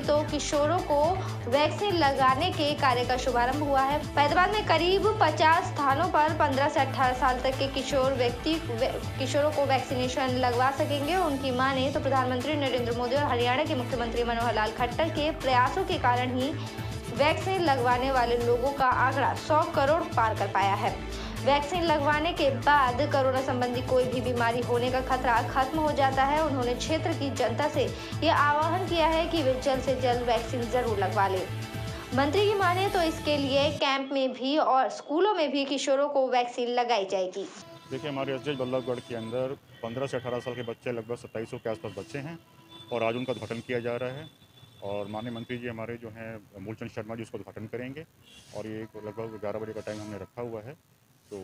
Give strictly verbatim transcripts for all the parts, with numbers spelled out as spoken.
तो किशोरों को वैक्सीन लगाने के कार्य का शुभारंभ हुआ है। फैजाबाद में करीब पचास स्थानों पर पंद्रह से अठारह साल तक के किशोर व्यक्ति किशोरों को वैक्सीनेशन लगवा सकेंगे। उनकी माने तो प्रधानमंत्री नरेंद्र मोदी और हरियाणा के मुख्यमंत्री मनोहर लाल खट्टर के प्रयासों के कारण ही वैक्सीन लगवाने वाले लोगों का आंकड़ा सौ करोड़ पार कर पाया है। वैक्सीन लगवाने के बाद कोरोना संबंधी कोई भी बीमारी होने का खतरा खत्म हो जाता है। उन्होंने क्षेत्र की जनता से ये आह्वान किया है कि वे जल्द से जल्द वैक्सीन जरूर लगवा लें। मंत्री की माने तो इसके लिए कैंप में भी और स्कूलों में भी किशोरों को वैक्सीन लगाई जाएगी। देखिए, हमारे एस बल्लभगढ़ के अंदर पंद्रह से अठारह साल के बच्चे लगभग सत्ताईस सौ के आसपास बच्चे हैं और आज उनका उद्घाटन किया जा रहा है और माननीय मंत्री जी हमारे जो हैं मूलचंद शर्मा जी उसका उद्घाटन करेंगे और ये लगभग ग्यारह बजे का टाइम हमने रखा हुआ है। तो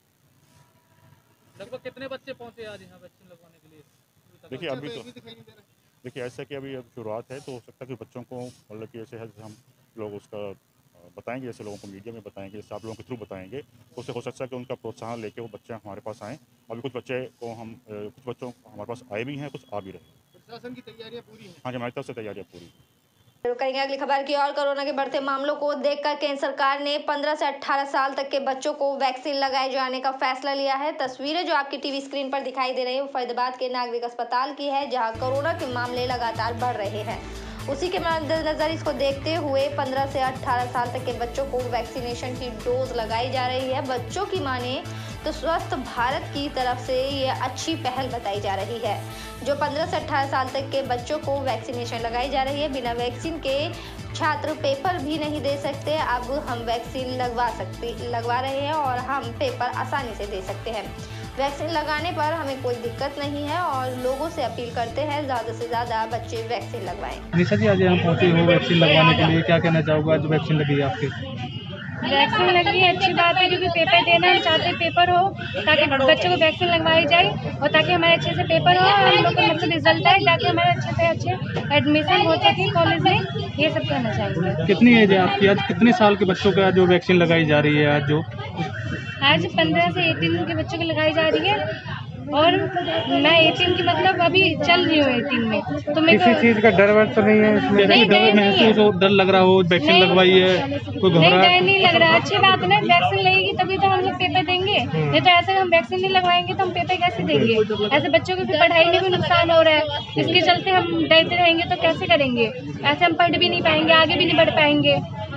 लगभग कितने बच्चे पहुंचे आज यहाँ वैक्सीन लगवाने के लिए? देखिए अभी तो देखिए ऐसा कि अभी अब शुरुआत है तो हो सकता है कि बच्चों को मतलब कि ऐसे है हम लोग उसका बताएंगे, जैसे लोगों को मीडिया में बताएंगे, जैसे आप लोगों के थ्रू बताएंगे तो उससे हो सकता है कि उनका प्रोत्साहन लेके वो बच्चे हमारे पास आएँ। अभी कुछ बच्चे को हम कुछ बच्चों हमारे पास आए भी हैं, कुछ आ भी रहे हैं। प्रशासन की तैयारियां पूरी हैं? हाँ जी, हमारी तरफ से तैयारियां पूरी। करेंगे अगली खबर की और कोरोना के बढ़ते मामलों को देखकर केंद्र सरकार ने पंद्रह से अठारह साल तक के बच्चों को वैक्सीन लगाए जाने का फैसला लिया है। तस्वीरें जो आपकी टीवी स्क्रीन पर दिखाई दे रही है वो फैजाबाद के नागरिक अस्पताल की है, जहां कोरोना के मामले लगातार बढ़ रहे हैं। उसी के मद्देनजर इसको देखते हुए पंद्रह से अठारह साल तक के बच्चों को वैक्सीनेशन की डोज लगाई जा रही है। बच्चों की माने तो स्वस्थ भारत की तरफ से ये अच्छी पहल बताई जा रही है। जो पंद्रह से अठारह साल तक के बच्चों को वैक्सीनेशन लगाई जा रही है। बिना वैक्सीन के छात्र पेपर भी नहीं दे सकते। अब हम वैक्सीन लगवा सकते लगवा रहे हैं और हम पेपर आसानी से दे सकते हैं। वैक्सीन लगाने पर हमें कोई दिक्कत नहीं है और लोगों से अपील करते हैं ज़्यादा से ज़्यादा बच्चे वैक्सीन लगवाएं। निशा जी, आज हम पहुंचे हो वैक्सीन लगवाने के लिए, क्या कहना चाहोगे? आज वैक्सीन लगी है आपकी? वैक्सीन लगी है, अच्छी बात है क्योंकि पेपर देना हम चाहते हैं, पेपर हो ताकि बच्चों को वैक्सीन लगवाई जाए और ताकि हमारे अच्छे से पेपर हो और हम लोग का अच्छा रिजल्ट आए ताकि हमारे अच्छे से अच्छे एडमिशन हो सके कॉलेज में। ये सब कहना चाहिए। कितनी एज है आपकी? आज कितने साल के बच्चों का जो वैक्सीन लगाई जा रही है? आज जो आज पंद्रह से एटीन के बच्चों को लगाई जा रही है और मैं एटीन की मतलब अभी चल रही हूँ एटीन में। तो मैं किसी चीज का डर वर तो नहीं है इसमें? नहीं, डर महसूस हो, डर लग रहा हो वैक्सीन लगवाई है, कोई नहीं, घबराहट? डर नहीं लग रहा। अच्छी बात है ना, वैक्सीन लगेगी तभी तो हम लोग पेपर देंगे। नहीं तो ऐसे हम वैक्सीन नहीं लगवाएंगे तो हम पेपर कैसे देंगे? ऐसे बच्चों की पढ़ाई में भी नुकसान हो रहा है, इसके चलते हम डरते रहेंगे तो कैसे करेंगे? ऐसे हम पढ़ भी नहीं पाएंगे, आगे भी नहीं बढ़ पाएंगे।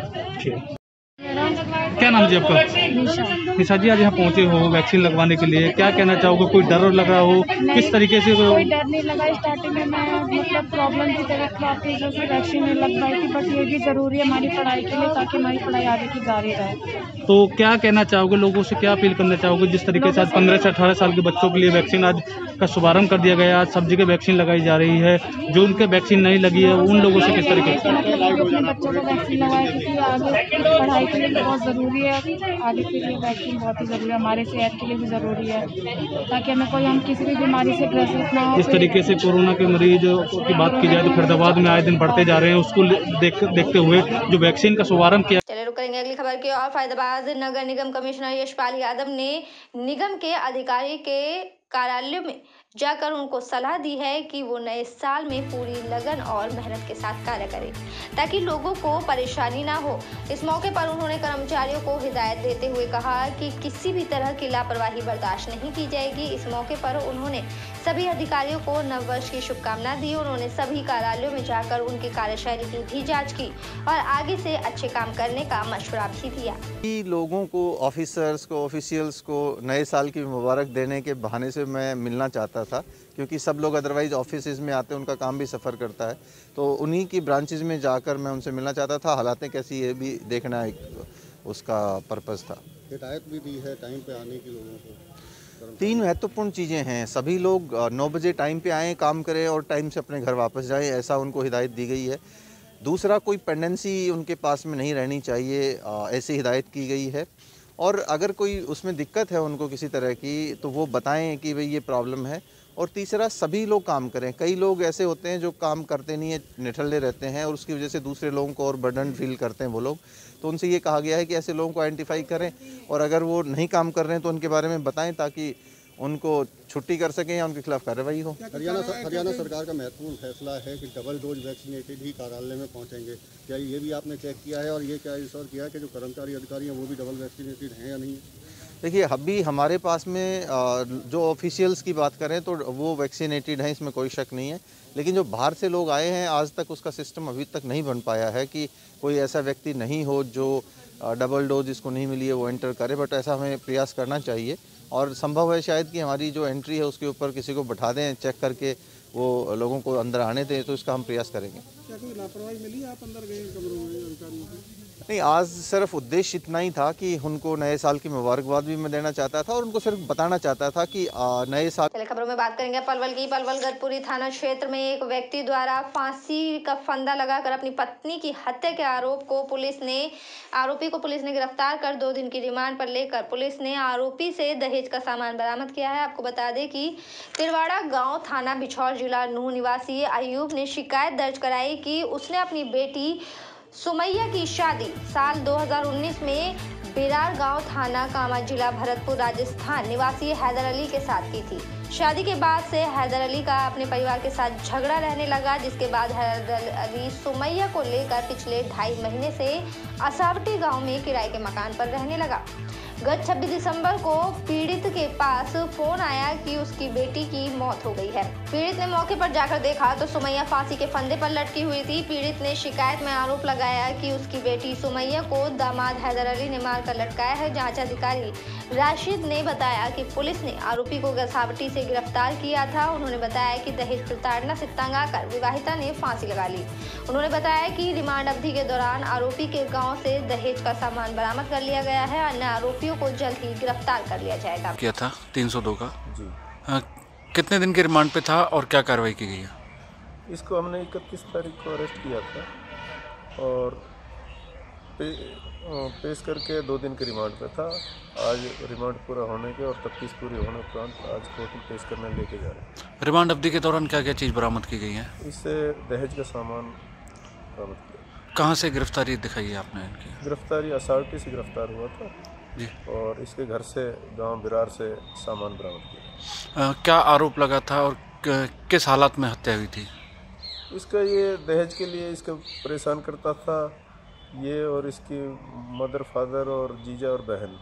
क्या नाम जी आपका? निशा जी, आज यहाँ पहुँचे हो वैक्सीन लगवाने के लिए, क्या कहना चाहोगे? कोई डर लग रहा हो? किस तरीके से? कोई डर नहीं लगा। स्टार्टिंग में मैं मतलब प्रॉब्लम की तरफ काफी जैसे वैक्सीन नहीं लग पाई थी, बट ये भी जरूरी है हमारी पढ़ाई के लिए ताकि हमारी पढ़ाई आगे की जारी रहे। तो क्या कहना चाहोगे? लोगों से क्या अपील करना चाहोगे? जिस तरीके से आज पंद्रह से अठारह साल के बच्चों के लिए वैक्सीन आज का शुभारंभ कर दिया गया, आज सब जगह वैक्सीन लगाई जा रही है, जो उनके वैक्सीन नहीं लगी है उन लोगों से किस तरीके से? मतलब अपने बच्चों को वैक्सीन लगाए क्योंकि आगे पढ़ाई के लिए बहुत ज़रूरी है, आगे के लिए वैक्सीन बहुत ही ज़रूरी है, हमारे सेहत के लिए भी ज़रूरी है ताकि हमें कोई हम किसी भी बीमारी से ग्रसित ना हो। जिस तरीके से कोरोना के मरीज की बात की जाए तो फैजाबाद में आए दिन बढ़ते जा रहे हैं, उसको देख देखते हुए जो वैक्सीन का शुभारंभ किया। चलिए रुक करेंगे अगली खबर की और फैजाबाद नगर निगम कमिश्नर यशपाल यादव ने निगम के अधिकारी के कार्यालयों में जाकर उनको सलाह दी है कि वो नए साल में पूरी लगन और मेहनत के साथ कार्य करें ताकि लोगों को परेशानी ना हो। इस मौके पर उन्होंने कर्मचारियों को हिदायत देते हुए कहा कि किसी भी तरह की लापरवाही बर्दाश्त नहीं की जाएगी। इस मौके पर उन्होंने सभी अधिकारियों को नववर्ष की शुभकामना दी। उन्होंने सभी कार्यालयों में जाकर उनकी कार्यशैली की भी जाँच की और आगे से अच्छे काम करने का मशवरा भी दिया। लोगों को, ऑफिसर्स को, ऑफिशियल्स को नए साल की मुबारक देने के बहाने से मैं मिलना चाहता था क्योंकि सब लोग अदरवाइज ऑफिस में आते हैं, उनका काम भी सफ़र करता है, तो उन्हीं की ब्रांचेस में जाकर मैं उनसे मिलना चाहता था। हालातें कैसी ये भी देखना एक उसका पर्पज़ था। हिदायत भी दी है टाइम पे आने की लोगों को। तीन महत्वपूर्ण चीज़ें हैं, सभी लोग नौ बजे टाइम पे आएँ, काम करें और टाइम से अपने घर वापस जाएँ, ऐसा उनको हिदायत दी गई है। दूसरा, कोई पेंडेंसी उनके पास में नहीं रहनी चाहिए, ऐसी हिदायत की गई है। और अगर कोई उसमें दिक्कत है उनको किसी तरह की तो वो बताएं कि भाई ये प्रॉब्लम है। और तीसरा, सभी लोग काम करें। कई लोग ऐसे होते हैं जो काम करते नहीं है, निठल्ले रहते हैं और उसकी वजह से दूसरे लोगों को और बर्डन फील करते हैं वो लोग। तो उनसे ये कहा गया है कि ऐसे लोगों को आइडेंटिफाई करें और अगर वो नहीं काम कर रहे हैं तो उनके बारे में बताएं ताकि उनको छुट्टी कर सकें या उनके खिलाफ कार्रवाई हो। हरियाणा हरियाणा सरकार का महत्वपूर्ण फैसला है कि डबल डोज वैक्सीनेटेड ही कार्यालय में पहुंचेंगे। क्या ये भी आपने चेक किया है और ये क्या इंश्योर किया है कि जो कर्मचारी अधिकारी हैं वो भी डबल वैक्सीनेटेड हैं या नहीं? देखिए, अभी हमारे पास में जो ऑफिशियल्स की बात करें तो वो वैक्सीनेटेड हैं, इसमें कोई शक नहीं है। लेकिन जो बाहर से लोग आए हैं, आज तक उसका सिस्टम अभी तक नहीं बन पाया है कि कोई ऐसा व्यक्ति नहीं हो जो डबल डोज जिसको नहीं मिली है वो एंटर करे। बट ऐसा हमें प्रयास करना चाहिए और संभव है शायद कि हमारी जो एंट्री है उसके ऊपर किसी को बैठा दें, चेक करके वो लोगों को अंदर आने दें, तो इसका हम प्रयास करेंगे। क्या कोई लापरवाही मिली? आप अंदर गए कमरों में अधिकारियों को? नहीं, आज सिर्फ उद्देश्य इतना ही था कि उनको नए साल की मुबारकबाद भी मैं देना चाहता था और उनको सिर्फ बताना चाहता था कि नए साल। चलिए खबरों में बात करेंगे पलवल की। पलवल गढ़पुरी थाना क्षेत्र में एक व्यक्ति द्वारा फांसी का फंदा लगाकर अपनी पत्नी की हत्या के आरोप को पुलिस ने आरोपी को पुलिस ने गिरफ्तार कर दो दिन की रिमांड पर लेकर पुलिस ने आरोपी से दहेज का सामान बरामद किया है। आपको बता दें कि तिरवाड़ा गाँव थाना बिछौर जिला नूह निवासी अयूब ने शिकायत दर्ज कराई कि उसने अपनी बेटी सुमैया की शादी साल दो हज़ार उन्नीस में बिरार गांव थाना कामा जिला भरतपुर राजस्थान निवासी हैदर अली के साथ की थी। शादी के बाद से हैदर अली का अपने परिवार के साथ झगड़ा रहने लगा, जिसके बाद हैदर अली सुमैया को लेकर पिछले ढाई महीने से असावटी गांव में किराए के मकान पर रहने लगा। गत छब्बीस दिसंबर को पीड़ित के पास फोन आया कि उसकी बेटी की मौत हो गई है। पीड़ित ने मौके पर जाकर देखा तो सुमैया फांसी के फंदे पर लटकी हुई थी। पीड़ित ने शिकायत में आरोप लगाया कि उसकी बेटी सुमैया को दामाद हैदर अली ने मारकर लटकाया है। जांच अधिकारी राशिद ने बताया कि पुलिस ने आरोपी को गसावटी से गिरफ्तार किया था। उन्होंने बताया कि दहेज प्रताड़ना से तंग आकर विवाहिता ने फांसी लगा ली। उन्होंने बताया कि रिमांड अवधि के दौरान आरोपी के गाँव से दहेज का सामान बरामद कर लिया गया है। अन्य आरोपियों को जल्द ही गिरफ्तार कर लिया जाएगा। किया था तीन सौ दो का जी। आ, कितने दिन के रिमांड पे था और क्या कार्रवाई की गई है? इसको हमने इकतीस तारीख को अरेस्ट किया था और पे, पेश करके दो दिन के रिमांड पे था। आज रिमांड पूरा होने के और तफ्तीश पूरी होने के उपरांत आज कोर्ट में पेश करने लेके जा रहे हैं। रिमांड अवधि के दौरान क्या क्या चीज़ बरामद की गई है? इससे दहेज का सामान बरामद किया। कहाँ से गिरफ्तारी दिखाई है आपने इनकी? गिरफ्तारी असावटी से गिरफ्तार हुआ था जी, और इसके घर से गांव बिरार से सामान बरामद किया। आ, क्या आरोप लगा था और किस हालात में हत्या हुई थी? इसका ये दहेज के लिए इसको परेशान करता था ये, और इसकी मदर फादर और जीजा और बहन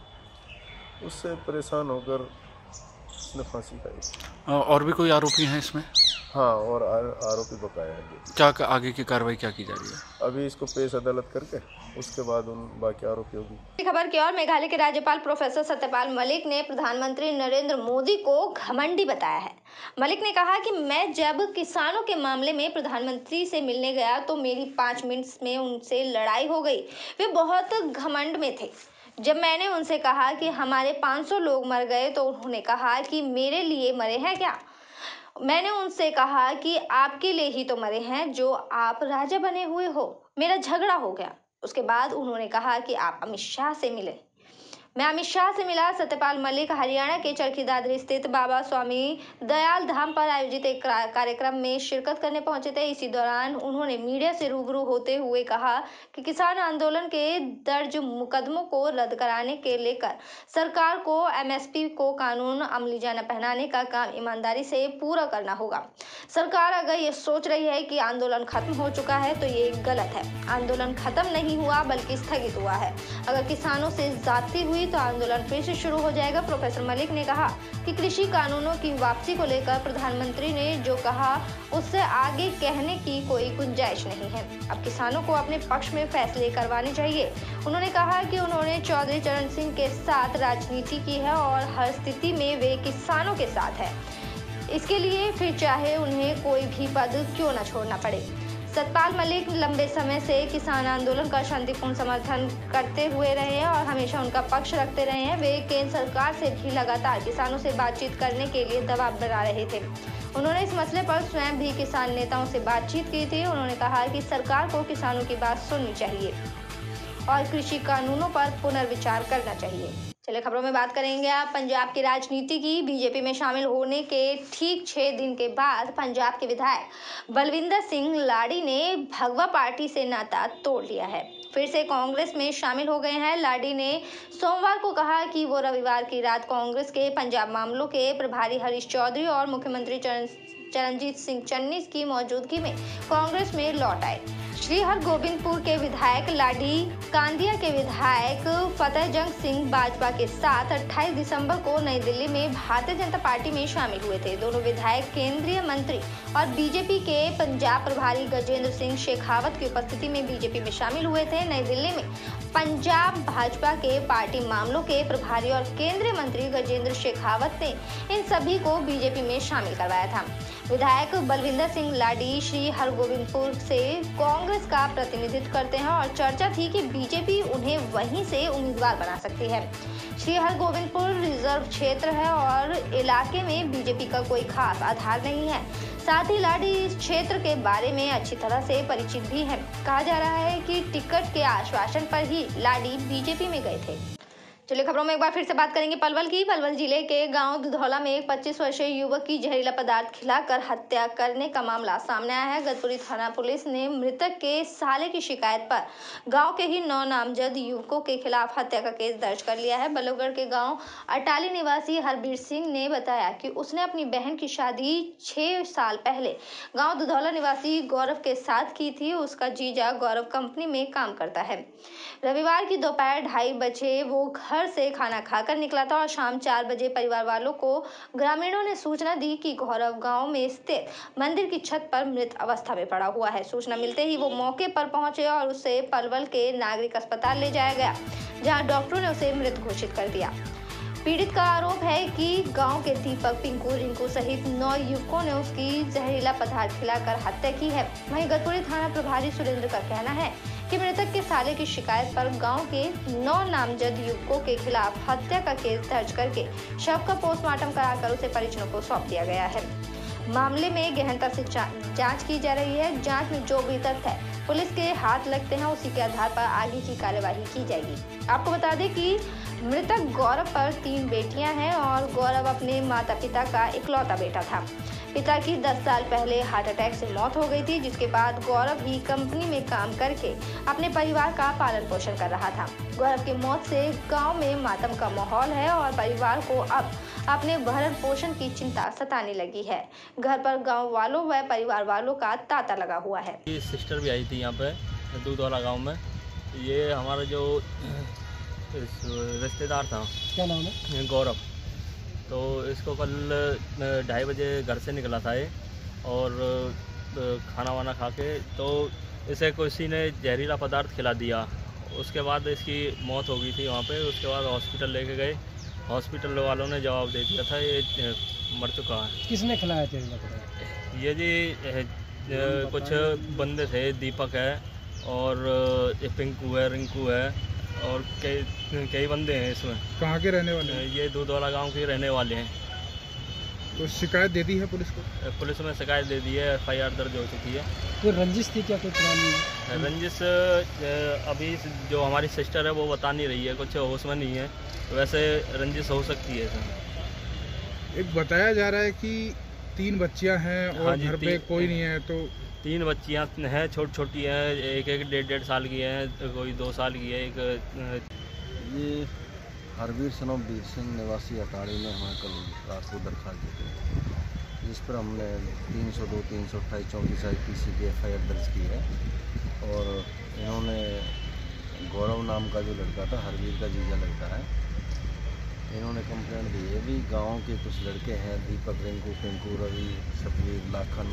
उससे परेशान होकर इसने फांसी खाई। और भी कोई आरोपी हैं इसमें? हाँ, और आरोपी बकाया है। क्या आगे की कार्रवाई क्या की जा रही है? अभी इसको पेश अदालत करके उसके बाद उन बाकी आरोपियों की। खबर की और मेघालय के राज्यपाल प्रोफेसर सत्यपाल मलिक ने प्रधानमंत्री नरेंद्र मोदी को घमंडी बताया है। मलिक ने कहा कि मैं जब किसानों के मामले में प्रधानमंत्री से मिलने गया तो मेरी पाँच मिनट में उनसे लड़ाई हो गई। वे बहुत घमंड में थे। जब मैंने उनसे कहा कि हमारे पाँच सौ लोग मर गए तो उन्होंने कहा कि मेरे लिए मरे हैं क्या? मैंने उनसे कहा कि आपके लिए ही तो मरे हैं जो आप राजा बने हुए हो। मेरा झगड़ा हो गया। उसके बाद उन्होंने कहा कि आप अमित शाह से मिले। मैं अमित शाह से मिला। सत्यपाल मलिक हरियाणा के चरखी दादरी स्थित बाबा स्वामी दयाल धाम पर आयोजित एक कार्यक्रम में शिरकत करने पहुंचे थे। इसी दौरान उन्होंने मीडिया से रूबरू होते हुए कहा कि किसान आंदोलन के दर्ज मुकदमों को रद्द कराने के लेकर सरकार को एमएसपी को कानून अमली जाना पहनाने का काम ईमानदारी से पूरा करना होगा। सरकार अगर ये सोच रही है कि आंदोलन खत्म हो चुका है तो ये गलत है। आंदोलन खत्म नहीं हुआ बल्कि स्थगित हुआ है। अगर किसानों से ज्यादती हुई तो आंदोलन फिर से शुरू हो जाएगा। प्रोफेसर मलिक ने कहा कि कृषि कानूनों की वापसी को लेकर प्रधानमंत्री ने जो कहा उससे आगे कहने की कोई गुंजाइश नहीं है। अब किसानों को अपने पक्ष में फैसले करवाने चाहिए। उन्होंने कहा कि उन्होंने चौधरी चरण सिंह के साथ राजनीति की है और हर स्थिति में वे किसानों के साथ है। इसके लिए फिर चाहे उन्हें कोई भी पद क्यों न छोड़ना पड़े। सतपाल मलिक लंबे समय से किसान आंदोलन का शांतिपूर्ण समर्थन करते हुए रहे हैं और हमेशा उनका पक्ष रखते रहे हैं। वे केंद्र सरकार से भी लगातार किसानों से बातचीत करने के लिए दबाव बना रहे थे। उन्होंने इस मसले पर स्वयं भी किसान नेताओं से बातचीत की थी। उन्होंने कहा कि सरकार को किसानों की बात सुननी चाहिए और कृषि कानूनों पर पुनर्विचार करना चाहिए। चलिए खबरों में बात करेंगे आप पंजाब की राजनीति की। बीजेपी में शामिल होने के ठीक छह दिन के बाद पंजाब के विधायक बलविंदर सिंह लाड़ी ने भगवा पार्टी से नाता तोड़ लिया है। फिर से कांग्रेस में शामिल हो गए हैं। लाडी ने सोमवार को कहा कि वो रविवार की रात कांग्रेस के पंजाब मामलों के प्रभारी हरीश चौधरी और मुख्यमंत्री चरण चरणजीत सिंह चन्नी की मौजूदगी में कांग्रेस में लौट आए। श्री हरगोबिंदपुर के विधायक लाडी कांदिया के विधायक फतेहजंग सिंह भाजपा के साथ अट्ठाईस दिसंबर को नई दिल्ली में भारतीय जनता पार्टी में शामिल हुए थे। दोनों विधायक केंद्रीय मंत्री और बीजेपी के पंजाब प्रभारी गजेंद्र सिंह शेखावत की उपस्थिति में बीजेपी में शामिल हुए थे। नई दिल्ली में पंजाब भाजपा के पार्टी मामलों के प्रभारी और केंद्रीय मंत्री गजेंद्र शेखावत ने इन सभी को बीजेपी में शामिल करवाया था। विधायक बलविंदर सिंह लाडी श्री हरगोबिंदपुर से कांग्रेस का प्रतिनिधित्व करते हैं और चर्चा थी कि बीजेपी उन्हें वहीं से उम्मीदवार बना सकती है। श्री हरगोबिंदपुर रिजर्व क्षेत्र है और इलाके में बीजेपी का कोई खास आधार नहीं है। साथ ही लाडी इस क्षेत्र के बारे में अच्छी तरह से परिचित भी हैं। कहा जा रहा है कि टिकट के आश्वासन पर ही लाडी बीजेपी में गए थे। चलिए खबरों में एक बार फिर से बात करेंगे पलवल की। पलवल जिले के गांव दुधौला में एक पच्चीस वर्षीय युवक की जहरीला पदार्थ खिलाकर हत्या करने का मामला सामने आया है। गतपुरी थाना पुलिस ने मृतक के साले की शिकायत पर गांव के ही नौ नामजद युवकों के खिलाफ हत्या का केस दर्ज कर लिया है। बल्लभगढ़ के गांव अटाली निवासी हरबीर सिंह ने बताया कि उसने अपनी बहन की शादी छह साल पहले गाँव दुधौला निवासी गौरव के साथ की थी। उसका जीजा गौरव कंपनी में काम करता है। रविवार की दोपहर ढाई बजे वो घर से खाना खाकर निकला था और शाम चार बजे परिवार वालों को ग्रामीणों ने सूचना दी कि गौरव गांव में स्थित मंदिर की छत पर मृत अवस्था में पड़ा हुआ है। सूचना मिलते ही वो मौके पर पहुंचे और उसे पलवल के नागरिक अस्पताल ले जाया गया, जहां डॉक्टरों ने उसे मृत घोषित कर दिया। पीड़ित का आरोप है कि गांव के दीपक, पिंकू, रिंकू सहित नौ युवकों ने उसकी जहरीला पदार्थ खिलाकर हत्या की है। वहीं गतपुरी थाना प्रभारी सुरेंद्र का कहना है कि मृतक के साले की शिकायत पर गांव के नौ नामजद युवकों के खिलाफ हत्या का केस दर्ज करके शव का पोस्टमार्टम कराकर उसे परिजनों को सौंप दिया गया है। मामले में गहनता से जांच की जा रही है। जांच में जो भी तथ्य पुलिस के हाथ लगते हैं उसी के आधार पर आगे की कार्यवाही की जाएगी। आपको बता दें कि मृतक गौरव पर तीन बेटियां हैं और गौरव अपने माता पिता का इकलौता बेटा था। पिता की दस साल पहले हार्ट अटैक से मौत हो गई थी, जिसके बाद गौरव ही कंपनी में काम करके अपने परिवार का पालन पोषण कर रहा था। गौरव की मौत से गांव में मातम का माहौल है और परिवार को अब अपने भरण पोषण की चिंता सताने लगी है। घर पर गांव वालों व परिवार वालों का तांता लगा हुआ है। सिस्टर भी आई थी यहाँ पे दूधौला गाँव में। ये हमारा जो रिश्तेदार था, क्या नाम है, गौरव, तो इसको कल ढाई बजे घर से निकला था ये और खाना वाना खा के तो इसे किसी ने जहरीला पदार्थ खिला दिया। उसके बाद इसकी मौत हो गई थी वहाँ पे। उसके बाद हॉस्पिटल लेके गए। हॉस्पिटल वालों ने जवाब दे दिया था ये मर चुका है। किसने खिलाया जहरीला पदार्थ? ये जी कुछ बंदे थे, दीपक है और पिंकू है, रिंकू है और कई कई बंदे हैं इसमें। कहाँ के रहने वाले हैं? ये दूधौला गांव के रहने वाले हैं। तो शिकायत दे दी है पुलिस को? पुलिस में शिकायत दे दी है, एफ आई आर दर्ज हो चुकी है। कोई रंजिश थी क्या? कोई पुरानी रंजिश अभी जो हमारी सिस्टर है वो बता नहीं रही है, कुछ होश में नहीं है। तो वैसे रंजिश हो सकती है इसमें। एक बताया जा रहा है कि तीन बच्चियां हैं और हाँ घर पे कोई नहीं है। तो तीन बच्चियां हैं, छोटी छोटी हैं, एक एक डेढ़ डेढ़ साल की है, कोई दो साल की है। एक ये हरबीर सनोब बीर सिंह निवासी अटाड़ी में हमें कल रात को दरखास्त दी थी, जिस पर हमने तीन सौ दो तीन सौ अट्ठाईस चौंतीस आई पी सी की एफ आई आर दर्ज की है। और इन्होंने गौरव नाम का जो लड़का था, हरबीर का जीजा लगता है, इन्होंने कंप्लेंट दी है भी गाँव के कुछ लड़के हैं, दीपक, रिंकू, पिंकू, रवि, सतवीर, लाखन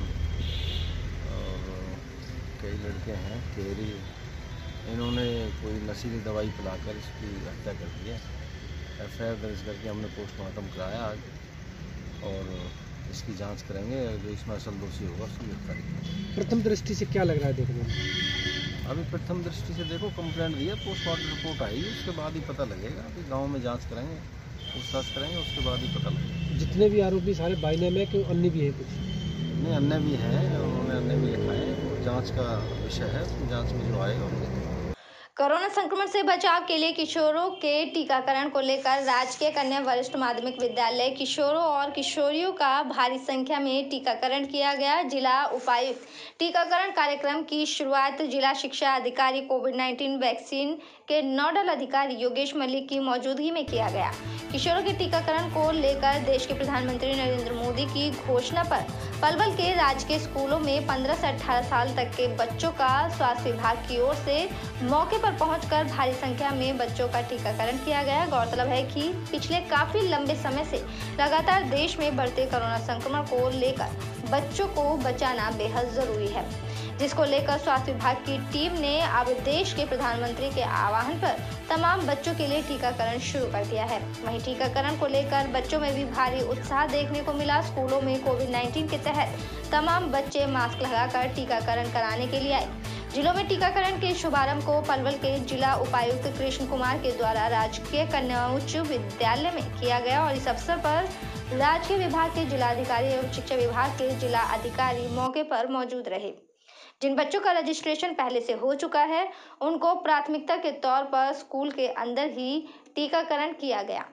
और कई लड़के हैं, केरी, इन्होंने कोई नशीली दवाई पिलाकर इसकी हत्या कर दी है। एफ आई आर दर्ज करके हमने पोस्टमार्टम कराया आज और इसकी जांच करेंगे। जो इसमें असल दोषी होगा उसको गिरफ्तार करेंगे। प्रथम दृष्टि से क्या लग रहा है देखने में? अभी प्रथम दृष्टि से देखो, कंप्लेंट दी है, पोस्टमार्टम रिपोर्ट आएगी, उसके बाद ही पता लगेगा। अभी गाँव में जाँच करेंगे, पूछताछ करेंगे, उसके बाद ही पता लगेगा। जितने भी आरोपी सारे बाइने में कि अन्य भी है? कुछ नहीं, अन्य भी हैं, उन्होंने अन्य भी लिखा है, जाँच का विषय है, जाँच में जो आएगा। कोरोना संक्रमण से बचाव के लिए किशोरों के टीकाकरण को लेकर राजकीय कन्या वरिष्ठ माध्यमिक विद्यालय किशोरों और किशोरियों का भारी संख्या में टीकाकरण किया गया। जिला उपायुक्त टीकाकरण कार्यक्रम की शुरुआत जिला शिक्षा अधिकारी कोविड नाइन्टीन वैक्सीन के नोडल अधिकारी योगेश मलिक की मौजूदगी में किया गया। किशोरों के टीकाकरण को लेकर देश के प्रधानमंत्री नरेंद्र मोदी की घोषणा पर पलवल के राजकीय स्कूलों में पंद्रह से अठारह साल तक के बच्चों का स्वास्थ्य विभाग की ओर से मौके पर पहुंचकर भारी संख्या में बच्चों का टीकाकरण किया गया। गौरतलब है कि पिछले काफी लंबे समय से लगातार देश में बढ़ते कोरोना संक्रमण को लेकर बच्चों को बचाना बेहद जरूरी है, जिसको लेकर स्वास्थ्य विभाग की टीम ने अब देश के प्रधानमंत्री के आह्वान पर तमाम बच्चों के लिए टीकाकरण शुरू कर दिया है। वहीं टीकाकरण को लेकर बच्चों में भी भारी उत्साह देखने को मिला। स्कूलों में कोविड नाइन्टीन के तहत तमाम बच्चे मास्क लगाकर टीकाकरण कराने के लिए आए। जिलों में टीकाकरण के शुभारंभ को पलवल के जिला उपायुक्त कृष्ण कुमार के द्वारा राजकीय कन्या उच्च विद्यालय में किया गया और इस अवसर पर राजकीय विभाग के जिलाधिकारी एवं शिक्षा विभाग के जिला अधिकारी मौके पर मौजूद रहे। जिन बच्चों का रजिस्ट्रेशन पहले से हो चुका है उनको प्राथमिकता के तौर पर स्कूल के अंदर ही टीकाकरण किया गया।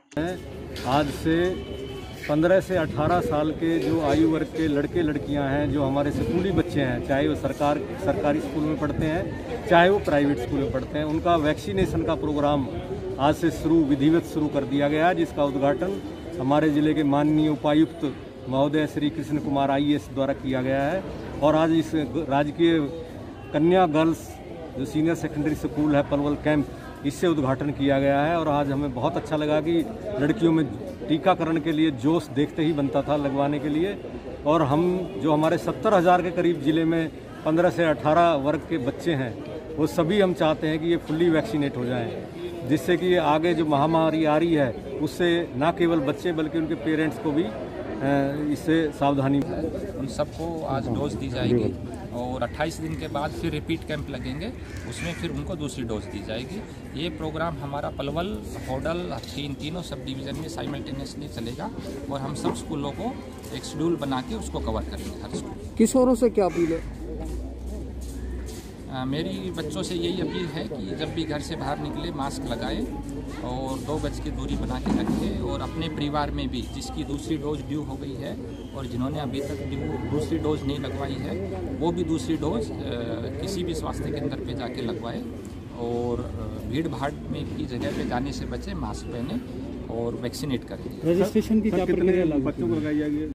आज से पंद्रह से अठारह साल के जो आयु वर्ग के लड़के लड़कियां हैं, जो हमारे स्कूली बच्चे हैं, चाहे वो सरकार सरकारी स्कूल में पढ़ते हैं चाहे वो प्राइवेट स्कूल में पढ़ते हैं, उनका वैक्सीनेशन का प्रोग्राम आज से शुरू विधिवत शुरू कर दिया गया, जिसका उद्घाटन हमारे ज़िले के माननीय उपायुक्त महोदय Shri Krishna Kumar I A S द्वारा किया गया है। और आज इस राजकीय कन्या गर्ल्स जो सीनियर सेकेंडरी स्कूल है पलवल कैंप, इससे उद्घाटन किया गया है। और आज हमें बहुत अच्छा लगा कि लड़कियों में टीकाकरण के लिए जोश देखते ही बनता था लगवाने के लिए। और हम जो हमारे सत्तर हज़ार के करीब ज़िले में पंद्रह से अठारह वर्ग के बच्चे हैं, वो सभी हम चाहते हैं कि ये फुल्ली वैक्सीनेट हो जाएं, जिससे कि आगे जो महामारी आ रही है उससे न केवल बच्चे बल्कि उनके पेरेंट्स को भी इससे सावधानी। उन सबको आज डोज दी जाएगी और अट्ठाईस दिन के बाद फिर रिपीट कैंप लगेंगे, उसमें फिर उनको दूसरी डोज दी जाएगी। ये प्रोग्राम हमारा पलवल, होडल, तीन तीनों सब डिवीज़न में साइमल्टेनियसली चलेगा और हम सब स्कूलों को एक शेड्यूल बना के उसको कवर करेंगे हर स्कूल। किशोरों से क्या अपील है? आ, मेरी बच्चों से यही अपील है कि जब भी घर से बाहर निकले मास्क लगाएं और दो गज की दूरी बना के रखें और अपने परिवार में भी जिसकी दूसरी डोज ड्यू हो गई है और जिन्होंने अभी तक दूसरी डोज नहीं लगवाई है वो भी दूसरी डोज किसी भी स्वास्थ्य केंद्र पे जाके लगवाएं और भीड़ भाड़ में की जगह पे जाने से बचें, मास्क पहने और वैक्सीनेट करें। रजिस्ट्रेशन की क्या प्रक्रिया बच्चों को लगाई जाएगी?